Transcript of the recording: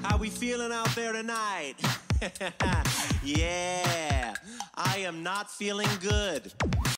How we feeling out there tonight? Yeah, I am not feeling good.